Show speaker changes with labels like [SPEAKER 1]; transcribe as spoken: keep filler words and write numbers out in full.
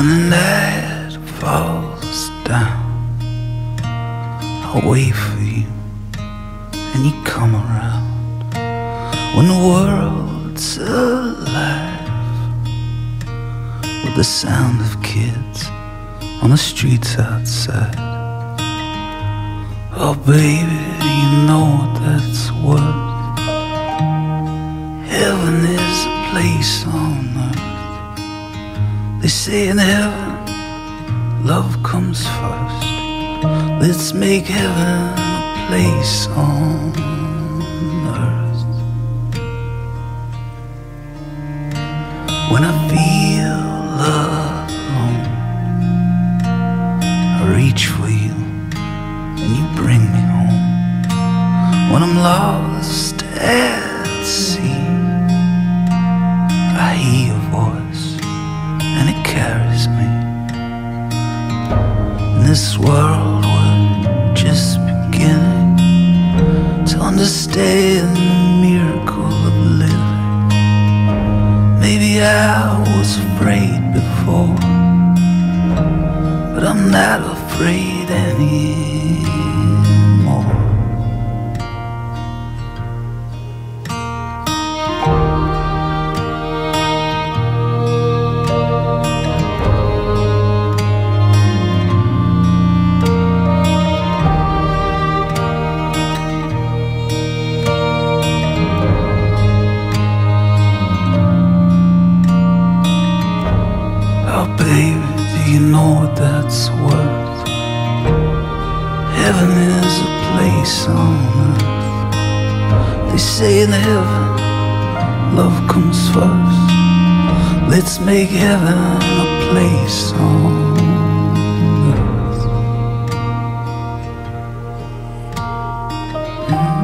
[SPEAKER 1] when the night falls down, I'll wait for you and you come around. When the world's alive with the sound of kids on the streets outside. Oh baby, you know what that's worth. Heaven is a place on earth. They say in heaven love comes first. Let's make heaven a place on earth. When I feel alone, I reach for you and you bring me home. When I'm lost at sea, I hear your voice and it carries me. In this world we're just beginning to understand the miracle of living. Maybe I was afraid before, but I'm not afraid anymore. Oh baby, do you know what that's worth? Heaven is a place on earth. They say in heaven love comes first. Let's make heaven a place on earth. Mm.